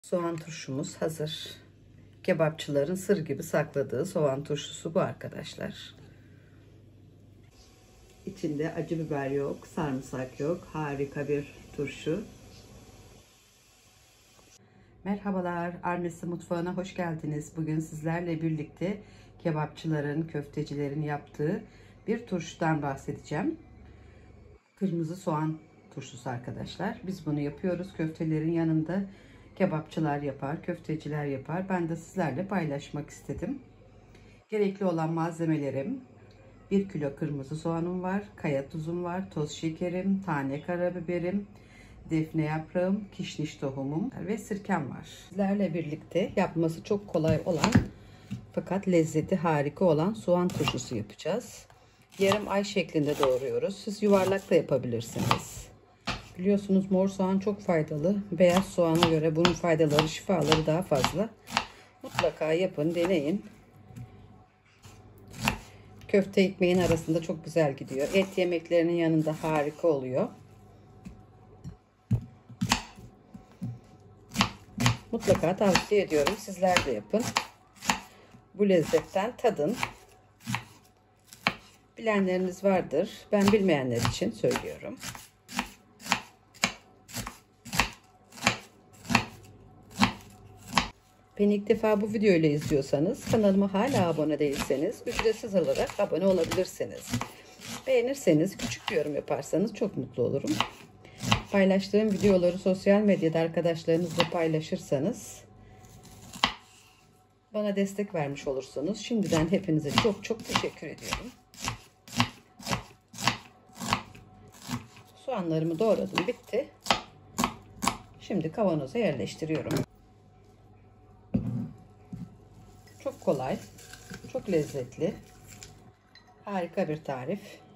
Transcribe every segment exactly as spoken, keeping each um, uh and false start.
Soğan turşumuz hazır. Kebapçıların sır gibi sakladığı soğan turşusu bu arkadaşlar. İçinde acı biber yok, sarımsak yok. Harika bir turşu. Merhabalar, Arnesi Mutfağı'na hoş geldiniz. Bugün sizlerle birlikte kebapçıların, köftecilerin yaptığı bir turşudan bahsedeceğim. Kırmızı soğan turşusu arkadaşlar. Biz bunu yapıyoruz köftelerin yanında. Kebapçılar yapar, köfteciler yapar. Ben de sizlerle paylaşmak istedim. Gerekli olan malzemelerim: bir kilo kırmızı soğanım var, kaya tuzum var, toz şekerim, tane karabiberim, defne yaprağım, kişniş tohumum ve sirkem var. Sizlerle birlikte yapması çok kolay olan fakat lezzeti harika olan soğan turşusu yapacağız. Yarım ay şeklinde doğruyoruz. Siz yuvarlak da yapabilirsiniz. Biliyorsunuz mor soğan çok faydalı. Beyaz soğana göre bunun faydaları, şifaları daha fazla. Mutlaka yapın, deneyin. Köfte ekmeğin arasında çok güzel gidiyor. Et yemeklerinin yanında harika oluyor. Mutlaka tavsiye ediyorum. Sizler de yapın. Bu lezzetten tadın. Bilenleriniz vardır. Ben bilmeyenler için söylüyorum. Beni ilk defa bu videoyla izliyorsanız, kanalıma hala abone değilseniz ücretsiz olarak abone olabilirsiniz. Beğenirseniz, küçük bir yorum yaparsanız çok mutlu olurum. Paylaştığım videoları sosyal medyada arkadaşlarınızla paylaşırsanız bana destek vermiş olursunuz. Şimdiden hepinize çok çok teşekkür ediyorum. Soğanlarımı doğradım, bitti. Şimdi kavanoza yerleştiriyorum. Çok kolay, çok lezzetli, harika bir tarif.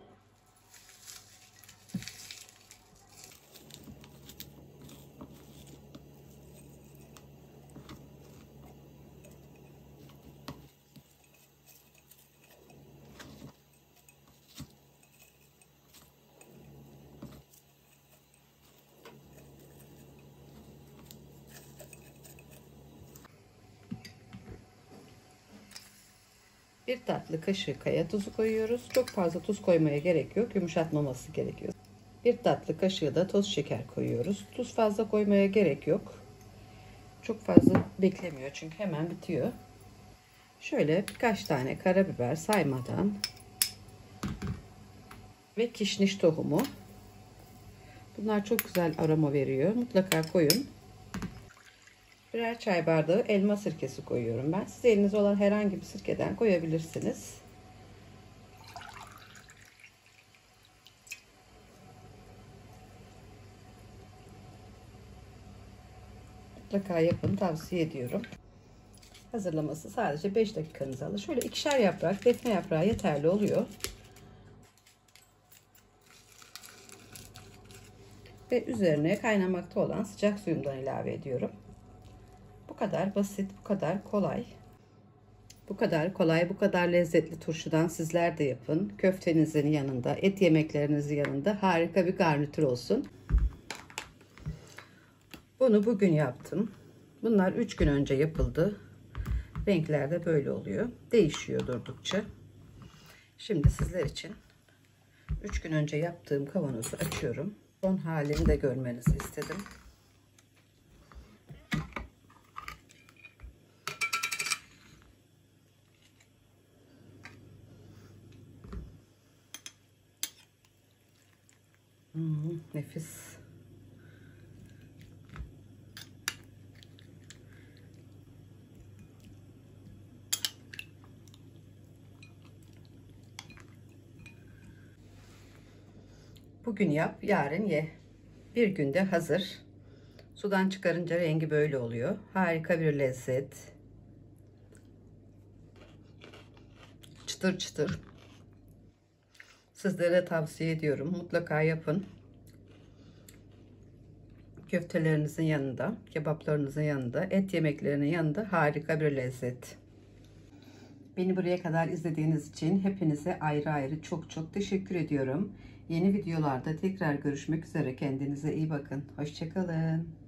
Bir tatlı kaşığı kaya tuzu koyuyoruz. Çok fazla tuz koymaya gerek yok. Yumuşatmaması gerekiyor. Bir tatlı kaşığı da toz şeker koyuyoruz. Tuz fazla koymaya gerek yok. Çok fazla beklemiyor çünkü hemen bitiyor. Şöyle birkaç tane karabiber saymadan ve kişniş tohumu. Bunlar çok güzel aroma veriyor. Mutlaka koyun. Birer çay bardağı elma sirkesi koyuyorum ben. Siz elinizde olan herhangi bir sirkeden koyabilirsiniz. Mutlaka yapın, tavsiye ediyorum. Hazırlaması sadece beş dakikanızı alır. Şöyle ikişer yaprak defne yaprağı yeterli oluyor. Ve üzerine kaynamakta olan sıcak suyumdan ilave ediyorum. Bu kadar basit, bu kadar kolay. Bu kadar kolay, bu kadar lezzetli turşudan sizler de yapın. Köftenizin yanında, et yemeklerinizin yanında harika bir garnitür olsun. Bunu bugün yaptım. Bunlar üç gün önce yapıldı. Renkler de böyle oluyor. Değişiyor durdukça. Şimdi sizler için üç gün önce yaptığım kavanozu açıyorum. Son halini de görmenizi istedim. Hmm, nefis. Bugün yap, yarın ye. Bir günde hazır. Sudan çıkarınca rengi böyle oluyor. Harika bir lezzet. Çıtır çıtır. Sizlere tavsiye ediyorum. Mutlaka yapın. Köftelerinizin yanında, kebaplarınızın yanında, et yemeklerinin yanında harika bir lezzet. Beni buraya kadar izlediğiniz için hepinize ayrı ayrı çok çok teşekkür ediyorum. Yeni videolarda tekrar görüşmek üzere. Kendinize iyi bakın. Hoşça kalın.